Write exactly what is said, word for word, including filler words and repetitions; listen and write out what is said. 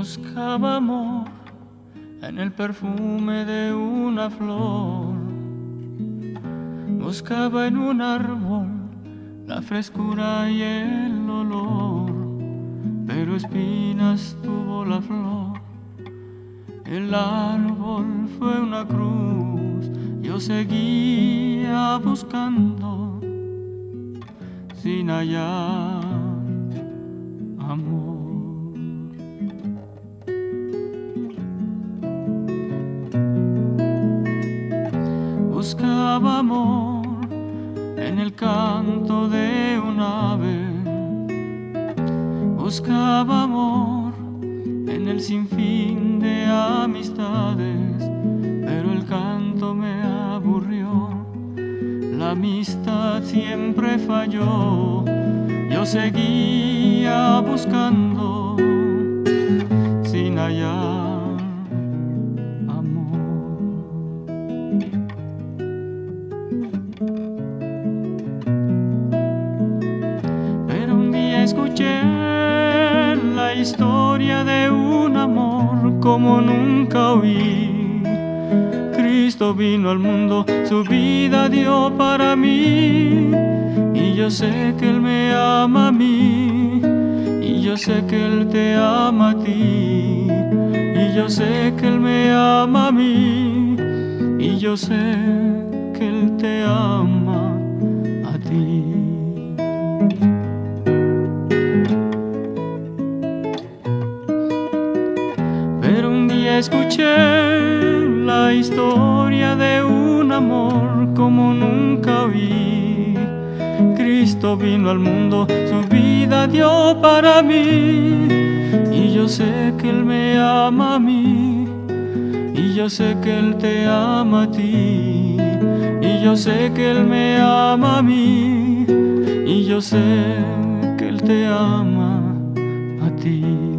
Buscaba amor en el perfume de una flor, buscaba en un árbol la frescura y el olor, pero espinas tuvo la flor. El árbol fue una cruz, yo seguía buscando sin hallar amor. Buscaba amor en el canto de un ave, buscaba amor en el sinfín de amistades, pero el canto me aburrió, la amistad siempre falló, yo seguía buscando sin hallar amor. Pero un día escuché la historia de un amor como nunca oí. Cristo vino al mundo, su vida dio para mí, y yo sé que Él me ama a mí, y yo sé que Él te ama a ti, y yo sé que Él me ama a mí, y yo sé que Él te ama a ti. Pero un día escuché la historia de un amor como nunca oí. Cristo vino al mundo, su vida dio para mí, y yo sé que Él me ama a mí, y yo sé que Él te ama a ti, y yo sé que Él me ama a mí, y yo sé que Él te ama a ti.